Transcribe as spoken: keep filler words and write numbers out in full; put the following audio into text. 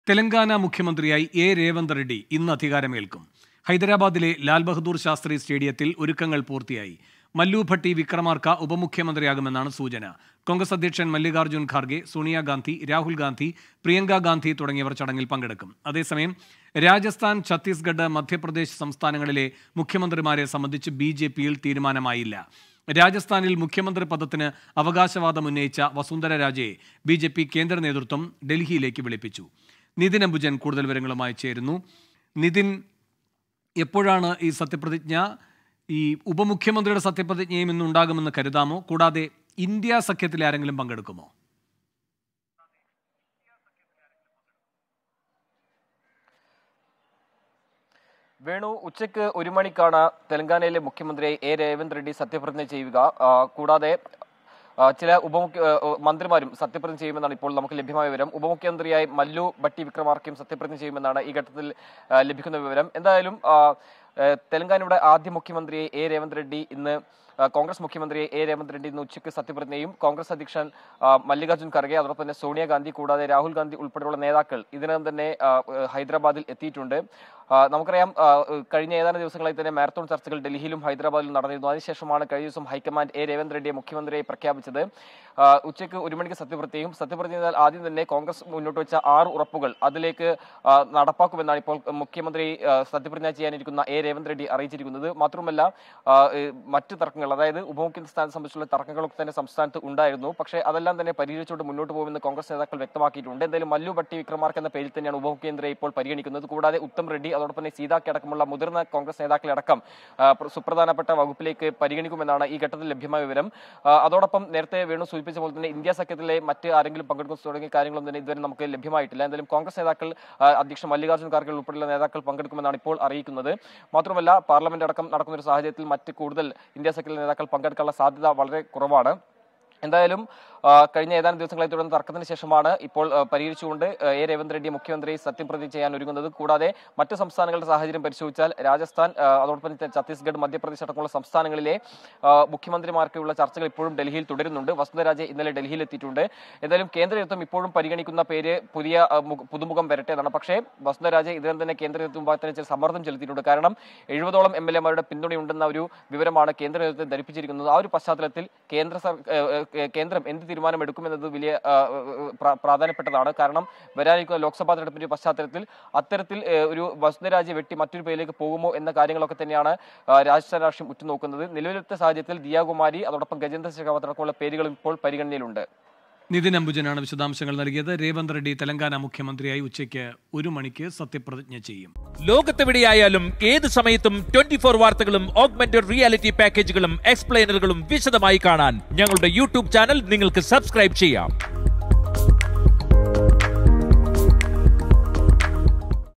തെലങ്കാന മുഖ്യമന്ത്രിയായി എ രേവന്ത് റെഡ്ഡി ഇന്ന് അധികാരമേൽക്കും. ഹൈദരാബാദിലെ ലാൽ ബഹദൂർ ശാസ്ത്രി സ്റ്റേഡിയത്തിൽ ഒരുക്കങ്ങൾ പൂർത്തിയായി. മല്ലു ഭട്ടി വിക്രമാർക്ക ഉപമുഖ്യമന്ത്രിയാകുമെന്നാണ് സൂചന. കോൺഗ്രസ് അധ്യക്ഷൻ മല്ലികാർജ്ജുൻ ഖാർഗെ, സോണിയാഗാന്ധി, രാഹുൽ ഗാന്ധി, പ്രിയങ്ക ഗാന്ധി തുടങ്ങിയവർ ചടങ്ങിൽ പങ്കെടുക്കും. അതേസമയം രാജസ്ഥാൻ, ഛത്തീസ്ഗഡ്, മധ്യപ്രദേശ് സംസ്ഥാനങ്ങളിലെ മുഖ്യമന്ത്രിമാരെ സംബന്ധിച്ച് ബി ജെ പിയിൽ തീരുമാനമായില്ല. രാജസ്ഥാനിൽ മുഖ്യമന്ത്രി പദത്തിന് അവകാശവാദം ഉന്നയിച്ച വസുന്ധര രാജയെ ബി ജെ പി കേന്ദ്ര നേതൃത്വം ഡൽഹിയിലേക്ക് വിളിപ്പിച്ചു. നിതിൻ അംബുജൻ കൂടുതൽ വിവരങ്ങളുമായി ചേരുന്നു. നിതിൻ, എപ്പോഴാണ് ഈ സത്യപ്രതിജ്ഞ? ഈ ഉപമുഖ്യമന്ത്രിയുടെ സത്യപ്രതിജ്ഞയും ഇന്നുണ്ടാകുമെന്ന് കരുതാമോ? കൂടാതെ ഇന്ത്യ സഖ്യത്തിലെ ആരെങ്കിലും പങ്കെടുക്കുമോ? വേണു, ഉച്ചയ്ക്ക് ഒരു മണിക്കാണ് തെലങ്കാനയിലെ മുഖ്യമന്ത്രി എ രേവന്ത് റെഡ്ഡി സത്യപ്രതിജ്ഞ ചെയ്യുക. കൂടാതെ ചില ഉപമുഖ്യ മന്ത്രിമാരും സത്യപ്രതിജ്ഞ ചെയ്യുമെന്നാണ് ഇപ്പോൾ നമുക്ക് ലഭ്യമായ വിവരം. ഉപമുഖ്യമന്ത്രിയായി മല്ലു ഭട്ടി വിക്രമാർക്കയും സത്യപ്രതിജ്ഞ ചെയ്യുമെന്നാണ് ഈ ഘട്ടത്തിൽ ലഭിക്കുന്ന വിവരം. എന്തായാലും തെലങ്കാനയുടെ ആദ്യ മുഖ്യമന്ത്രി എ രേവന്ത് റെഡ്ഡി ഇന്ന് കോൺഗ്രസ് മുഖ്യമന്ത്രി എ രേവന്ത് റെഡ്ഡി ഇന്ന് ഉച്ചയ്ക്ക് സത്യപ്രതിജ്ഞയും കോൺഗ്രസ് അധ്യക്ഷൻ മല്ലികാർജ്ജുൻ ഖാർഗെ, അതോടൊപ്പം തന്നെ സോണിയാഗാന്ധി, കൂടാതെ രാഹുൽ ഗാന്ധി ഉൾപ്പെടെയുള്ള നേതാക്കൾ ഇതിനകം തന്നെ ഹൈദരാബാദിൽ എത്തിയിട്ടുണ്ട്. നമുക്കറിയാം, കഴിഞ്ഞ ഏതാനും ദിവസങ്ങളായി തന്നെ മാരത്തോൺ ചർച്ചകൾ ഡൽഹിയിലും ഹൈദരാബാദിലും നടന്നിരുന്നു. അതിനുശേഷമാണ് കഴിഞ്ഞ ദിവസം ഹൈക്കമാൻഡ് എ രേവന്ത് റെഡ്ഡിയെ മുഖ്യമന്ത്രിയായി പ്രഖ്യാപിച്ചത്. ഉച്ചയ്ക്ക് ഒരു മണിക്ക് സത്യപ്രതിജ്ഞയും സത്യപ്രതിജ്ഞ ചെയ്താൽ ആദ്യം തന്നെ കോൺഗ്രസ് മുന്നോട്ട് വെച്ച ആറ് ഉറപ്പുകൾ അതിലേക്ക് നടപ്പാക്കുമെന്നാണ് ഇപ്പോൾ മുഖ്യമന്ത്രി സത്യപ്രതിജ്ഞ ചെയ്യാനിരിക്കുന്ന എ രേവന്ത് റെഡ്ഡി അറിയിച്ചിരിക്കുന്നത്. മാത്രമല്ല, മറ്റ് തർക്കങ്ങൾ, അതായത് ഉപമുഖ്യമന്ത്രി സ്ഥാനത്തെ സംബന്ധിച്ചുള്ള തർക്കങ്ങളൊക്കെ തന്നെ സംസ്ഥാനത്ത് ഉണ്ടായിരുന്നു. പക്ഷേ അതെല്ലാം തന്നെ പരിഹരിച്ചുകൊണ്ട് മുന്നോട്ട് പോകുമെന്ന് കോൺഗ്രസ് നേതാക്കൾ വ്യക്തമാക്കിയിട്ടുണ്ട്. എന്തായാലും മല്ലു ഭട്ടി വിക്രമാർക്ക് എന്ന പേരിൽ തന്നെയാണ് ഉപമുഖ്യമന്ത്രിയെ ഇപ്പോൾ പരിഗണിക്കുന്നത്. കൂടാതെ ഉത്തം റെഡ്ഡി, അതോടൊപ്പം തന്നെ സീതാക്കി അടക്കമുള്ള മുതിർന്ന കോൺഗ്രസ് നേതാക്കളടക്കം സുപ്രധാനപ്പെട്ട വകുപ്പിലേക്ക് പരിഗണിക്കുമെന്നാണ് ഈ ഘട്ടത്തിൽ ലഭ്യമായ വിവരം. അതോടൊപ്പം നേരത്തെ വേണു സൂചിപ്പിച്ച പോലെ തന്നെ ഇന്ത്യ സഖ്യത്തിലെ മറ്റ് ആരെങ്കിലും പങ്കെടുക്കുന്ന തുടങ്ങിയ കാര്യങ്ങളൊന്നും തന്നെ ഇതുവരെ നമുക്ക് ലഭ്യമായിട്ടില്ല. എന്തായാലും കോൺഗ്രസ് നേതാക്കൾ, അധ്യക്ഷൻ മല്ലികാർജ്ജുൻ ഖാർഗെ ഉൾപ്പെടെയുള്ള നേതാക്കൾ പങ്കെടുക്കുമെന്നാണ് ഇപ്പോൾ അറിയിക്കുന്നത്. മാത്രമല്ല, പാർലമെന്റ് അടക്കം നടക്കുന്ന ഒരു സാഹചര്യത്തിൽ മറ്റ് കൂടുതൽ ഇന്ത്യ സഖ്യത്തിലെ നേതാക്കൾ പങ്കെടുക്കാനുള്ള സാധ്യത വളരെ കുറവാണ്. എന്തായാലും കഴിഞ്ഞ ഏതാനും ദിവസങ്ങളായി തുടർന്ന് തർക്കത്തിന് ശേഷമാണ് ഇപ്പോൾ പരിഹരിച്ചുകൊണ്ട് എ രേവന്ത് റെഡ്ഡി മുഖ്യമന്ത്രി സത്യപ്രതിജ്ഞ ചെയ്യാൻ ഒരുങ്ങുന്നത്. കൂടാതെ മറ്റ് സംസ്ഥാനങ്ങളുടെ സാഹചര്യം പരിശോധിച്ചാൽ രാജസ്ഥാൻ, അതോടൊപ്പം ഛത്തീസ്ഗഡ്, മധ്യപ്രദേശ് അടക്കമുള്ള സംസ്ഥാനങ്ങളിലെ മുഖ്യമന്ത്രിമാർക്കുള്ള ചർച്ചകൾ ഇപ്പോഴും ഡൽഹിയിൽ തുടരുന്നുണ്ട്. വസുന്ധര രാജെ ഇന്നലെ ഡൽഹിയിൽ എത്തിയിട്ടുണ്ട്. എന്തായാലും കേന്ദ്ര നേതൃത്വം ഇപ്പോഴും പരിഗണിക്കുന്ന പേര് പുതിയ പുതുമുഖം വരട്ടെ എന്നാണ്. പക്ഷേ വസുന്ധര രാജെ ഇതിനെ തന്നെ കേന്ദ്ര നേതൃത്വം ഭാഗത്തിന് ചില സമ്മർദ്ദം ചെലുത്തിയിട്ടുണ്ട്. കാരണം എഴുപതോളം എം എൽ എമാരുടെ പിന്തുണയുണ്ടെന്ന ഒരു വിവരമാണ് കേന്ദ്ര നേതൃത്വം ധരിപ്പിച്ചിരിക്കുന്നത്. ആ ഒരു പശ്ചാത്തലത്തിൽ കേന്ദ്ര കേന്ദ്രം എന്ത് തീരുമാനമെടുക്കുമെന്നത് വലിയ പ്രാധാന്യപ്പെട്ടതാണ്. കാരണം വരാനിരിക്കുന്ന ലോക്സഭാ തെരഞ്ഞെടുപ്പിന്റെ പശ്ചാത്തലത്തിൽ അത്തരത്തിൽ ഒരു വസുന്ധര രാജെ വെട്ടി മറ്റൊരു പേരിലേക്ക് പോകുമോ എന്ന കാര്യങ്ങളൊക്കെ തന്നെയാണ് രാജസ്ഥാൻ രാഷ്ട്രീയം ഉറ്റുനോക്കുന്നത്. നിലവിലത്തെ സാഹചര്യത്തിൽ ദിയാകുമാരി, അതോടൊപ്പം ഗജേന്ദ്ര ശെഖാവത്ത് അടക്കമുള്ള പേരുകളും ഇപ്പോൾ പരിഗണനയിലുണ്ട്. നിതിൻ അംബുജനാണ് വിശദാംശങ്ങൾ നൽകിയത്. രേവന്ത് റെഡ്ഡി തെലങ്കാന മുഖ്യമന്ത്രിയായി ഉച്ചയ്ക്ക് ഒരു മണിക്ക് സത്യപ്രതിജ്ഞ ചെയ്യും. ലോകത്തെവിടെയായാലും ഏത് സമയത്തും ട്വന്റി ഫോർ വാർത്തകളും ഓഗ്മെന്റഡ് റിയാലിറ്റി പാക്കേജുകളും എക്സ്പ്ലെയിനറുകളും വിശദമായി കാണാൻ ഞങ്ങളുടെ യൂട്യൂബ് ചാനൽ നിങ്ങൾക്ക് സബ്സ്ക്രൈബ് ചെയ്യാം.